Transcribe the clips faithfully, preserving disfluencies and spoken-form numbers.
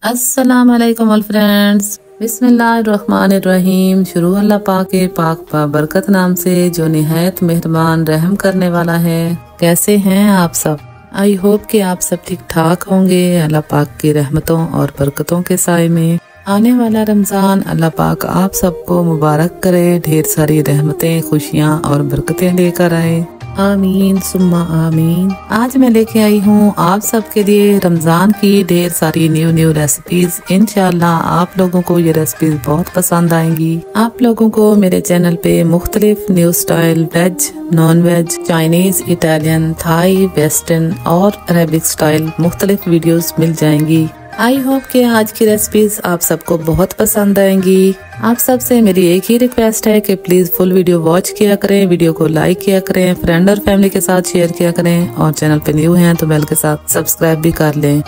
अस्सलाम वालेकुम all friends, बिस्मिल्लाहिर्रहमानिर्रहीम। शुरू अल्लाह पाक के पाक पा बरकत नाम से जो निहायत मेहरबान रहम करने वाला है। कैसे हैं आप सब? आई होप कि आप सब ठीक ठाक होंगे। अल्लाह पाक की रहमतों और बरकतों के साए में आने वाला रमज़ान अल्लाह पाक आप सबको मुबारक करे, ढेर सारी रहमतें, खुशियाँ और बरकतें लेकर आए। आमीन सुम्मा आमीन। आज मैं लेके आई हूँ आप सबके लिए रमज़ान की ढेर सारी न्यू न्यू रेसिपीज। इंशाल्लाह आप लोगों को ये रेसिपीज बहुत पसंद आएंगी। आप लोगों को मेरे चैनल पे मुख्तलिफ new style veg, non veg, Chinese, Italian, Thai, western और अरेबिक स्टाइल मुख्तलिफ वीडियोस मिल जाएंगी। आई होप कि आज की रेसिपीज आप सबको बहुत पसंद आएंगी। आप सबसे मेरी एक ही रिक्वेस्ट है कि प्लीज फुल वीडियो वॉच किया करें, वीडियो को लाइक किया करें, फ्रेंड और फैमिली के साथ शेयर किया करें और चैनल पे न्यू हैं तो बेल के साथ सब्सक्राइब भी कर लें।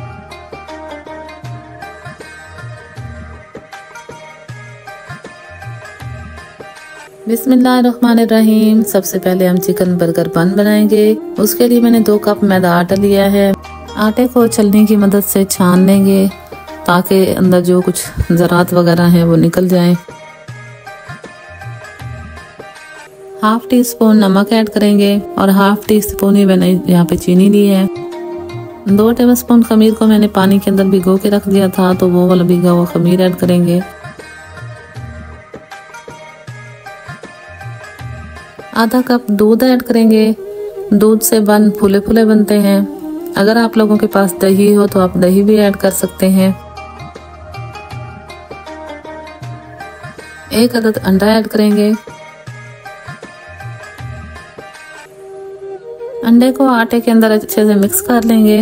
बिस्मिल्लाहिर्रहमानिर्रहीम। सबसे पहले हम चिकन बर्गर बन बनाएंगे। उसके लिए मैंने दो कप मैदा आटा लिया है। आटे को छलनी की मदद से छान लेंगे ताकि अंदर जो कुछ ज़रात वगैरह हैं वो निकल जाएं। हाफ टी स्पून नमक ऐड करेंगे और हाफ टी स्पून ही मैंने यहाँ पे चीनी ली है। दो टेबल स्पून खमीर को मैंने पानी के अंदर भिगो के रख दिया था, तो वो वाला भिगा हुआ खमीर ऐड करेंगे। आधा कप दूध ऐड करेंगे। दूध से बन फूले फूले बनते हैं। अगर आप लोगों के पास दही हो तो आप दही भी ऐड कर सकते हैं। एक अदद अंडा ऐड करेंगे। अंडे को आटे के अंदर अच्छे से मिक्स कर लेंगे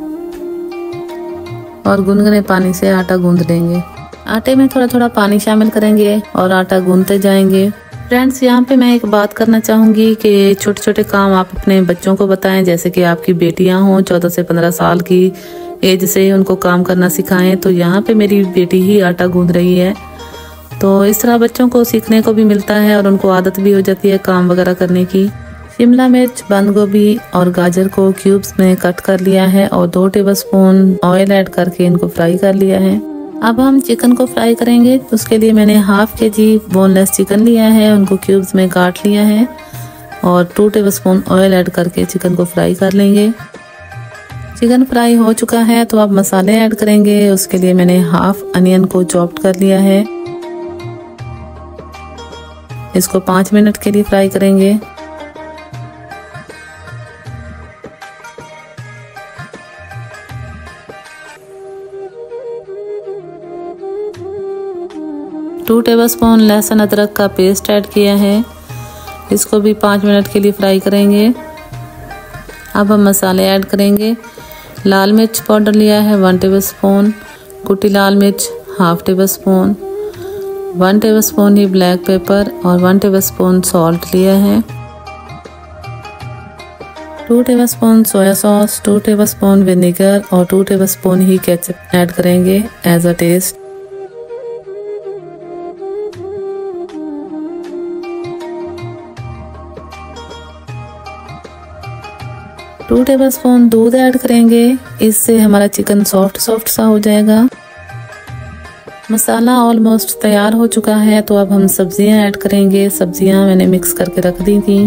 और गुनगुने पानी से आटा गूंद लेंगे। आटे में थोड़ा थोड़ा पानी शामिल करेंगे और आटा गूंदते जाएंगे। फ्रेंड्स, यहाँ पे मैं एक बात करना चाहूँगी कि छोटे छोटे काम आप अपने बच्चों को बताएं। जैसे कि आपकी बेटियाँ हों चौदह से पंद्रह साल की एज से उनको काम करना सिखाएं। तो यहाँ पे मेरी बेटी ही आटा गूंद रही है, तो इस तरह बच्चों को सीखने को भी मिलता है और उनको आदत भी हो जाती है काम वगैरह करने की। शिमला मिर्च, बंद गोभी और गाजर को क्यूब्स में कट कर लिया है और दो टेबल स्पून ऑयल ऐड करके इनको फ्राई कर लिया है। अब हम चिकन को फ्राई करेंगे। उसके लिए मैंने हाफ के जी बोनलेस चिकन लिया है, उनको क्यूब्स में काट लिया है और two tablespoon oil add करके चिकन को फ्राई कर लेंगे। चिकन फ्राई हो चुका है तो अब मसाले ऐड करेंगे। उसके लिए मैंने हाफ अनियन को चॉप्ड कर लिया है। इसको पाँच मिनट के लिए फ्राई करेंगे। टू टेबलस्पून लहसुन अदरक का पेस्ट ऐड किया है। इसको भी पाँच मिनट के लिए फ्राई करेंगे। अब हम मसाले ऐड करेंगे। लाल मिर्च पाउडर लिया है वन टेबलस्पून, कुटी लाल मिर्च half tablespoon, one tablespoon ही ब्लैक पेपर और वन टेबल स्पून सॉल्ट लिया है। Two tablespoon soya sauce, two tablespoon vinegar और टू टेबल स्पून ही केचप ऐड करेंगे as a taste. Two tablespoon दूध add करेंगे। इससे हमारा चिकन सॉफ्ट सॉफ्ट सा हो जाएगा। मसाला ऑलमोस्ट तैयार हो चुका है, तो अब हम सब्जियां ऐड करेंगे। सब्जियां मैंने मिक्स करके रख दी थी।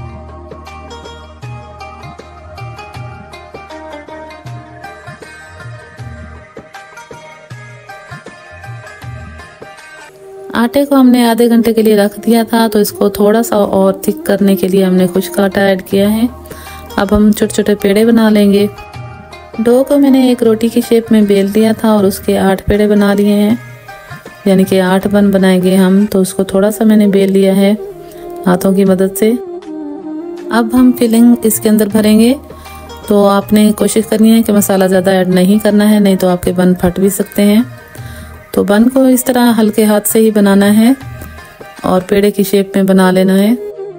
आटे को हमने आधे घंटे के लिए रख दिया था, तो इसको थोड़ा सा और थिक करने के लिए हमने खुश्क आटा ऐड किया है। अब हम छोटे छोटे पेड़े बना लेंगे। डो को मैंने एक रोटी की शेप में बेल दिया था और उसके आठ पेड़े बना लिए हैं, यानी कि आठ बन बनाएंगे हम। तो उसको थोड़ा सा मैंने बेल लिया है हाथों की मदद से। अब हम फिलिंग इसके अंदर भरेंगे। तो आपने कोशिश करनी है कि मसाला ज़्यादा ऐड नहीं करना है, नहीं तो आपके बन फट भी सकते हैं। तो बन को इस तरह हल्के हाथ से ही बनाना है और पेड़े की शेप में बना लेना है।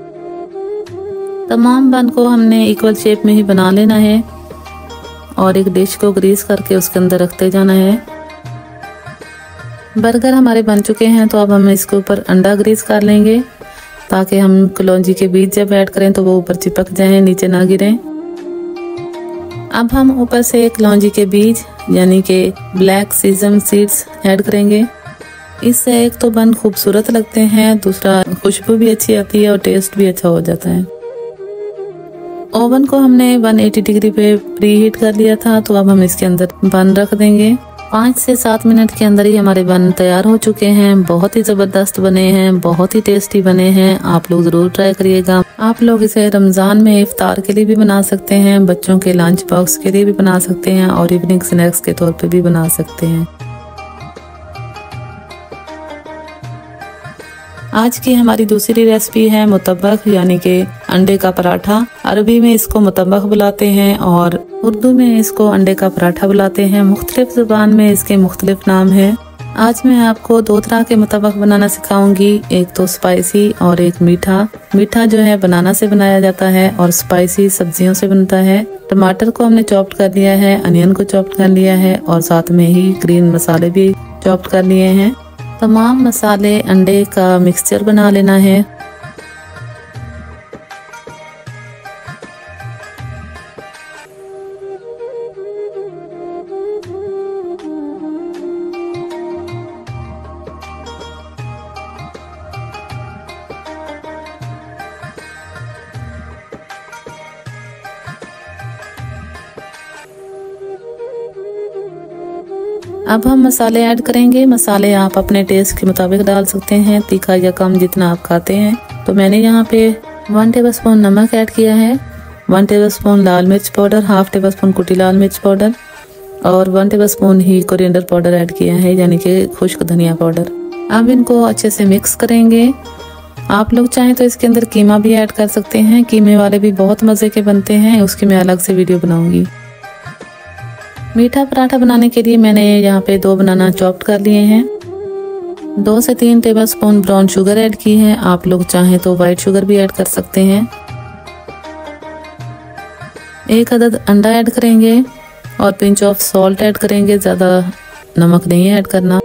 तमाम बन को हमने इक्वल शेप में ही बना लेना है और एक डिश को ग्रीस करके उसके अंदर रखते जाना है। बर्गर हमारे बन चुके हैं, तो अब हम इसके ऊपर अंडा ग्रीस कर लेंगे ताकि हम कलौंजी के बीज जब ऐड करें तो वो ऊपर चिपक जाएं, नीचे ना गिरें। अब हम ऊपर से एक लौंजी के बीज यानी कि ब्लैक सीजम सीड्स ऐड करेंगे। इससे एक तो बन खूबसूरत लगते हैं, दूसरा खुशबू भी अच्छी आती है और टेस्ट भी अच्छा हो जाता है। ओवन को हमने एक सौ अस्सी डिग्री पे प्री हीट कर लिया था, तो अब हम इसके अंदर बन रख देंगे। पाँच से सात मिनट के अंदर ही हमारे बन तैयार हो चुके हैं। बहुत ही ज़बरदस्त बने हैं, बहुत ही टेस्टी बने हैं। आप लोग ज़रूर ट्राई करिएगा। आप लोग इसे रमज़ान में इफ्तार के लिए भी बना सकते हैं, बच्चों के लंच बॉक्स के लिए भी बना सकते हैं और इवनिंग स्नैक्स के तौर पे भी बना सकते हैं। आज की हमारी दूसरी रेसिपी है मुतब्बख यानी कि अंडे का पराठा। अरबी में इसको मुतब्बख बुलाते हैं और उर्दू में इसको अंडे का पराठा बुलाते हैं। मुख्तलिफ ज़ुबान में इसके मुख्तलिफ नाम हैं। आज मैं आपको दो तरह के मुतब्बख बनाना सिखाऊंगी, एक तो स्पाइसी और एक मीठा। मीठा जो है बनाना से बनाया जाता है और स्पाइसी सब्जियों से बनता है। टमाटर को हमने चॉप्ड कर लिया है, अनियन को चॉप्ड कर लिया है और साथ में ही ग्रीन मसाले भी चॉप्ड कर लिए हैं। तमाम मसाले अंडे का मिक्सचर बना लेना है। अब हम मसाले ऐड करेंगे। मसाले आप अपने टेस्ट के मुताबिक डाल सकते हैं, तीखा या कम जितना आप खाते हैं। तो मैंने यहाँ पे वन टेबलस्पून नमक ऐड किया है, वन टेबलस्पून लाल मिर्च पाउडर, हाफ टेबलस्पून कुटी लाल मिर्च पाउडर और वन टेबलस्पून ही कोरिएंडर पाउडर ऐड किया है यानी कि खुश्क धनिया पाउडर। अब इनको अच्छे से मिक्स करेंगे। आप लोग चाहें तो इसके अंदर कीमा भी ऐड कर सकते हैं, कीमे वाले भी बहुत मज़े के बनते हैं, उसकी मैं अलग से वीडियो बनाऊंगी। मीठा पराठा बनाने के लिए मैंने यहाँ पे दो बनाना चॉप्ड कर लिए हैं। दो से तीन टेबलस्पून ब्राउन शुगर ऐड की है, आप लोग चाहें तो वाइट शुगर भी ऐड कर सकते हैं। एक अदद अंडा ऐड करेंगे और पिंच ऑफ सॉल्ट ऐड करेंगे, ज़्यादा नमक नहीं ऐड करना।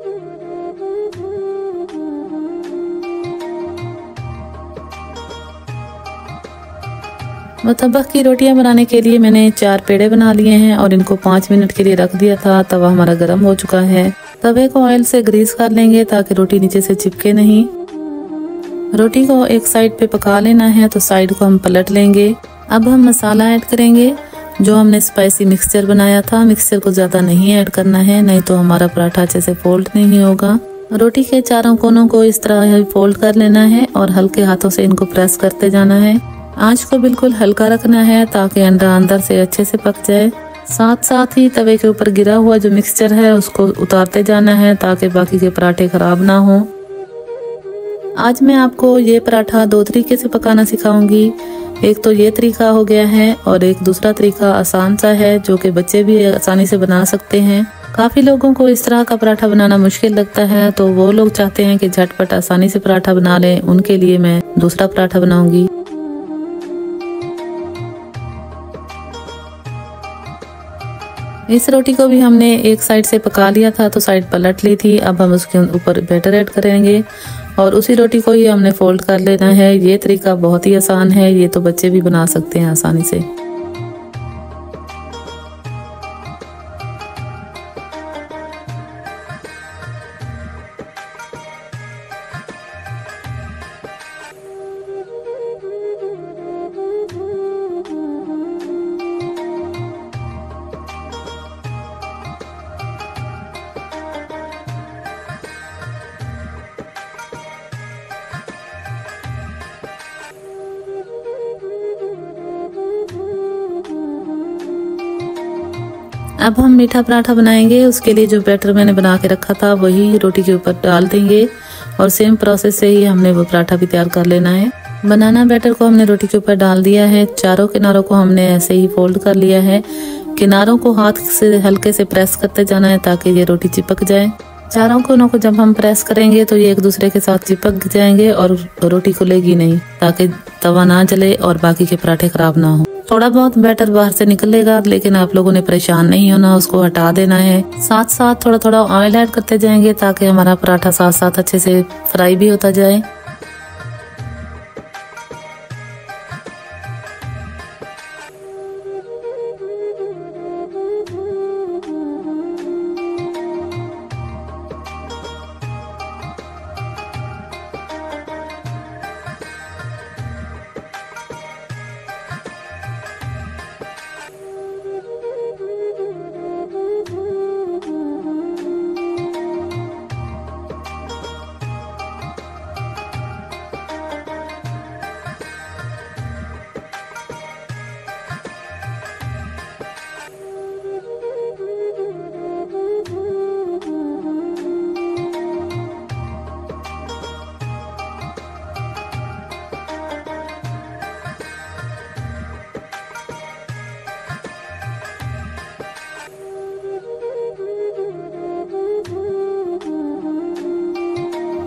मुतब्बख की रोटियां बनाने के लिए मैंने चार पेड़े बना लिए हैं और इनको पाँच मिनट के लिए रख दिया था। तवा हमारा गर्म हो चुका है। तवे को ऑयल से ग्रीस कर लेंगे ताकि रोटी नीचे से चिपके नहीं। रोटी को एक साइड पे पका लेना है तो साइड को हम पलट लेंगे। अब हम मसाला ऐड करेंगे जो हमने स्पाइसी मिक्सचर बनाया था। मिक्सचर को ज़्यादा नहीं ऐड करना है, नहीं तो हमारा पराठा अच्छे से फोल्ड नहीं होगा। रोटी के चारों कोनों को इस तरह फोल्ड कर लेना है और हल्के हाथों से इनको प्रेस करते जाना है। आंच को बिल्कुल हल्का रखना है ताकि अंडा अंदर से अच्छे से पक जाए। साथ साथ ही तवे के ऊपर गिरा हुआ जो मिक्सचर है उसको उतारते जाना है ताकि बाकी के पराठे खराब ना हो। आज मैं आपको ये पराठा दो तरीके से पकाना सिखाऊंगी। एक तो ये तरीका हो गया है और एक दूसरा तरीका आसान सा है जो कि बच्चे भी आसानी से बना सकते हैं। काफ़ी लोगों को इस तरह का पराठा बनाना मुश्किल लगता है, तो वो लोग चाहते हैं कि झटपट आसानी से पराठा बना लें, उनके लिए मैं दूसरा पराठा बनाऊंगी। इस रोटी को भी हमने एक साइड से पका लिया था तो साइड पलट ली थी। अब हम उसके ऊपर बैटर ऐड करेंगे और उसी रोटी को ही हमने फोल्ड कर लेना है। ये तरीका बहुत ही आसान है, ये तो बच्चे भी बना सकते हैं आसानी से। अब हम मीठा पराठा बनाएंगे। उसके लिए जो बैटर मैंने बना के रखा था वही रोटी के ऊपर डाल देंगे और सेम प्रोसेस से ही हमने वो पराठा भी तैयार कर लेना है। बनाना बैटर को हमने रोटी के ऊपर डाल दिया है। चारों किनारों को हमने ऐसे ही फोल्ड कर लिया है। किनारों को हाथ से हल्के से प्रेस करते जाना है ताकि ये रोटी चिपक जाए। चारों कोनों को जब हम प्रेस करेंगे तो ये एक दूसरे के साथ चिपक जाएंगे और रोटी खुलेगी नहीं, ताकि तवा ना जले और बाकी के पराठे खराब ना हो। थोड़ा बहुत बैटर बाहर से निकलेगा, लेकिन आप लोगों ने परेशान नहीं होना, उसको हटा देना है। साथ साथ थोड़ा थोड़ा ऑयल ऐड करते जाएंगे ताकि हमारा पराठा साथ साथ अच्छे से फ्राई भी होता जाए।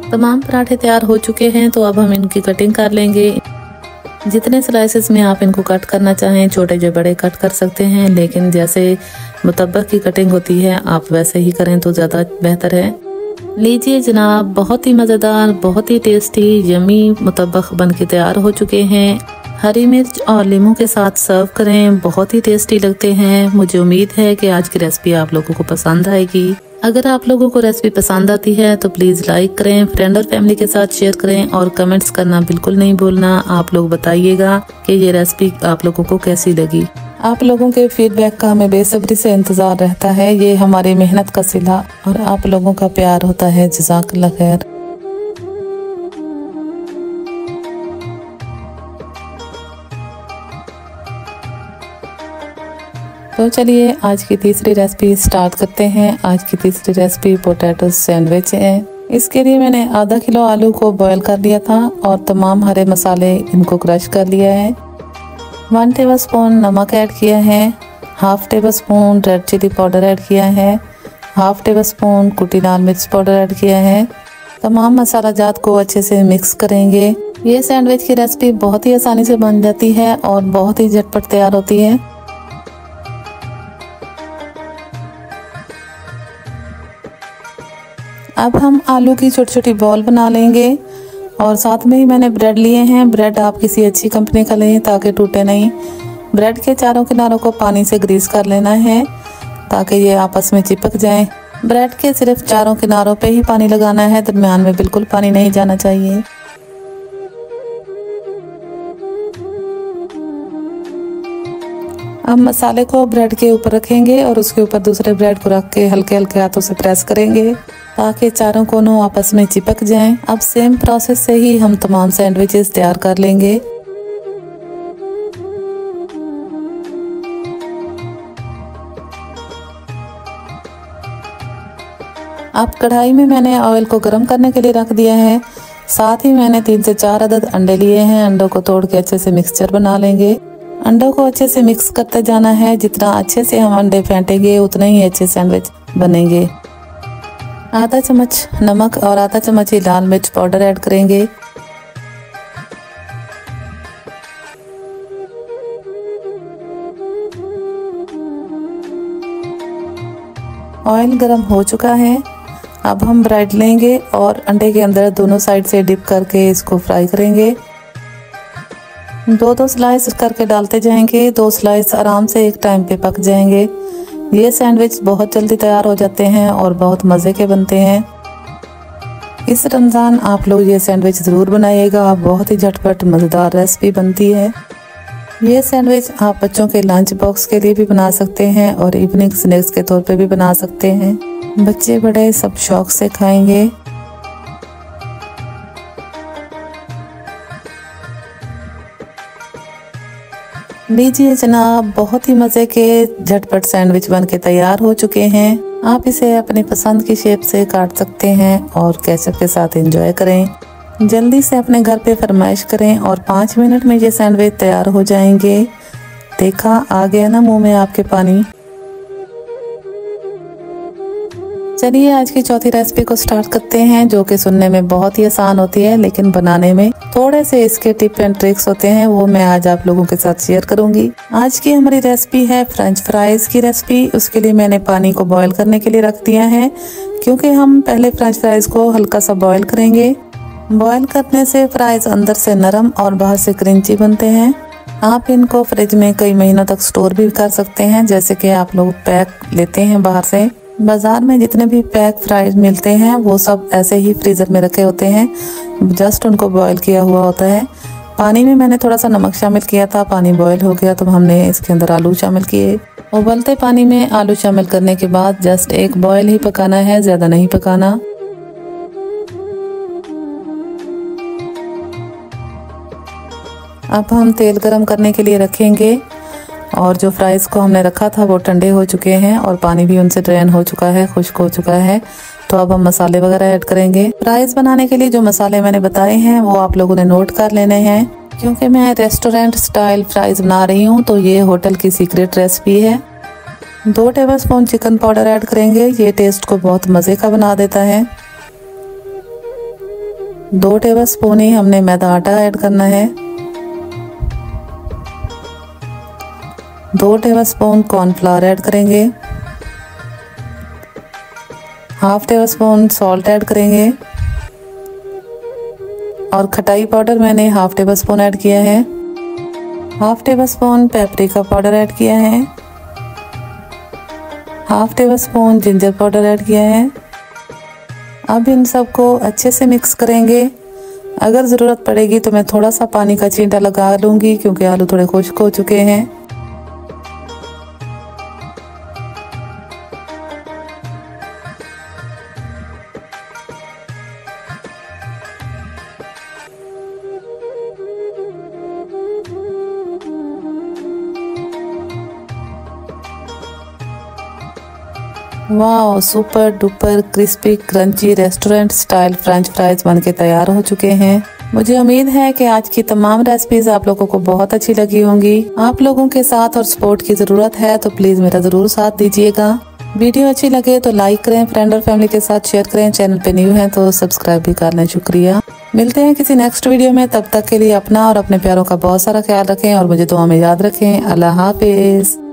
तमाम पराठे तैयार हो चुके हैं, तो अब हम इनकी कटिंग कर लेंगे। जितने स्लाइसेस में आप इनको कट करना चाहें, छोटे जो बड़े कट कर सकते हैं, लेकिन जैसे मुतब्बक की कटिंग होती है आप वैसे ही करें तो ज़्यादा बेहतर है। लीजिए जनाब, बहुत ही मज़ेदार, बहुत ही टेस्टी यमी मुतब्बक बन के तैयार हो चुके हैं। हरी मिर्च और नींबू के साथ सर्व करें, बहुत ही टेस्टी लगते हैं। मुझे उम्मीद है कि आज की रेसिपी आप लोगों को पसंद आएगी। अगर आप लोगों को रेसिपी पसंद आती है तो प्लीज़ लाइक करें, फ्रेंड और फैमिली के साथ शेयर करें और कमेंट्स करना बिल्कुल नहीं भूलना। आप लोग बताइएगा कि ये रेसिपी आप लोगों को कैसी लगी। आप लोगों के फीडबैक का हमें बेसब्री से इंतज़ार रहता है। ये हमारी मेहनत का सिला और आप लोगों का प्यार होता है। जज़ाकल्लाह खैर। तो चलिए आज की तीसरी रेसिपी स्टार्ट करते हैं। आज की तीसरी रेसिपी पोटैटो सैंडविच है। इसके लिए मैंने आधा किलो आलू को बॉईल कर लिया था और तमाम हरे मसाले इनको क्रश कर लिया है। वन टेबल स्पून नमक ऐड किया है, half tablespoon red chilli powder add किया है, हाफ टेबल स्पून कुटी लाल मिर्च पाउडर ऐड किया है। तमाम मसाला जात को अच्छे से मिक्स करेंगे। ये सैंडविच की रेसिपी बहुत ही आसानी से बन जाती है और बहुत ही झटपट तैयार होती है। अब हम आलू की छोटी छोटी बॉल बना लेंगे और साथ में ही मैंने ब्रेड लिए हैं। ब्रेड आप किसी अच्छी कंपनी का लें ताकि टूटे नहीं। ब्रेड के चारों किनारों को पानी से ग्रीस कर लेना है ताकि ये आपस में चिपक जाएं। ब्रेड के सिर्फ चारों किनारों पे ही पानी लगाना है, दरमियान में बिल्कुल पानी नहीं जाना चाहिए। अब मसाले को ब्रेड के ऊपर रखेंगे और उसके ऊपर दूसरे ब्रेड को रख के हल्के हल्के हाथों से प्रेस करेंगे ताकि चारों कोनों आपस में चिपक जाएं। अब सेम प्रोसेस से ही हम तमाम सैंडविचेस तैयार कर लेंगे। अब कढ़ाई में मैंने ऑयल को गर्म करने के लिए रख दिया है। साथ ही मैंने तीन से चार अदद अंडे लिए हैं। अंडों को तोड़ के अच्छे से मिक्सचर बना लेंगे। अंडों को अच्छे से मिक्स करते जाना है। जितना अच्छे से हम अंडे फेंटेंगे उतना ही अच्छे सैंडविच बनेंगे। आधा चम्मच नमक और आधा चम्मच ही लाल मिर्च पाउडर ऐड करेंगे। ऑयल गरम हो चुका है। अब हम ब्रेड लेंगे और अंडे के अंदर दोनों साइड से डिप करके इसको फ्राई करेंगे। दो दो स्लाइस करके डालते जाएंगे। दो स्लाइस आराम से एक टाइम पे पक जाएंगे। ये सैंडविच बहुत जल्दी तैयार हो जाते हैं और बहुत मज़े के बनते हैं। इस रमज़ान आप लोग ये सैंडविच ज़रूर बनाइएगा। बहुत ही झटपट मज़ेदार रेसिपी बनती है। ये सैंडविच आप बच्चों के लंच बॉक्स के लिए भी बना सकते हैं और इवनिंग स्नैक्स के तौर पे भी बना सकते हैं। बच्चे बड़े सब शौक से खाएंगे। लीजिए जनाब, बहुत ही मज़े के झटपट सैंडविच बन के तैयार हो चुके हैं। आप इसे अपनी पसंद की शेप से काट सकते हैं और केचप के साथ एंजॉय करें। जल्दी से अपने घर पे फरमाइश करें और पाँच मिनट में ये सैंडविच तैयार हो जाएंगे। देखा, आ गया ना मुंह में आपके पानी। चलिए आज की चौथी रेसिपी को स्टार्ट करते हैं, जो कि सुनने में बहुत ही आसान होती है लेकिन बनाने में थोड़े से इसके टिप एंड ट्रिक्स होते हैं। वो मैं आज आप लोगों के साथ शेयर करूंगी। आज की हमारी रेसिपी है फ्रेंच फ्राइज की रेसिपी। उसके लिए मैंने पानी को बॉईल करने के लिए रख दिया है, क्योंकि हम पहले फ्रेंच फ्राइज को हल्का सा बॉईल करेंगे। बॉईल करने से फ्राइज अंदर से नरम और बाहर से क्रंची बनते हैं। आप इनको फ्रिज में कई महीनों तक स्टोर भी कर सकते हैं। जैसे कि आप लोग पैक लेते हैं बाहर से, बाजार में जितने भी पैक फ्राइज मिलते हैं वो सब ऐसे ही फ्रीजर में रखे होते हैं। जस्ट उनको बॉईल किया हुआ होता है। पानी में मैंने थोड़ा सा नमक शामिल किया था। पानी बॉईल हो गया तो हमने इसके अंदर आलू शामिल किए। उबलते पानी में आलू शामिल करने के बाद जस्ट एक बॉईल ही पकाना है, ज्यादा नहीं पकाना। अब हम तेल गरम करने के लिए रखेंगे और जो फ्राइज को हमने रखा था वो ठंडे हो चुके हैं और पानी भी उनसे ड्रेन हो चुका है, खुश्क हो चुका है। तो अब हम मसाले वगैरह ऐड करेंगे। फ्राइज बनाने के लिए जो मसाले मैंने बताए हैं वो आप लोगों ने नोट कर लेने हैं, क्योंकि मैं रेस्टोरेंट स्टाइल फ्राइज बना रही हूँ तो ये होटल की सीक्रेट रेसिपी है। दो टेबलस्पून चिकन पाउडर ऐड करेंगे। ये टेस्ट को बहुत मज़े का बना देता है। दो टेबलस्पून ही हमने मैदा आटा ऐड करना है। दो टेबलस्पून कॉर्नफ्लावर ऐड करेंगे। Half tablespoon salt add करेंगे और खटाई पाउडर मैंने हाफ टेबल स्पून ऐड किया है। Half tablespoon paprika powder add किया है। Half tablespoon ginger powder add किया है। अब इन सबको अच्छे से मिक्स करेंगे। अगर ज़रूरत पड़ेगी तो मैं थोड़ा सा पानी का छींटा लगा लूँगी क्योंकि आलू थोड़े खुश्क हो चुके हैं। वाह, super duper crispy crunchy restaurant style French fries बनके तैयार हो चुके हैं। मुझे उम्मीद है कि आज की तमाम रेसिपीज आप लोगों को बहुत अच्छी लगी होंगी। आप लोगों के साथ और सपोर्ट की ज़रूरत है तो प्लीज़ मेरा ज़रूर साथ दीजिएगा। वीडियो अच्छी लगे तो लाइक करें, फ्रेंड और फैमिली के साथ शेयर करें। चैनल पे न्यू हैं तो सब्सक्राइब भी कर लें। शुक्रिया। मिलते हैं किसी नेक्स्ट वीडियो में। तब तक के लिए अपना और अपने प्यारों का बहुत सारा ख्याल रखें और मुझे दुआ में याद रखें। अल्लाह हाफिज।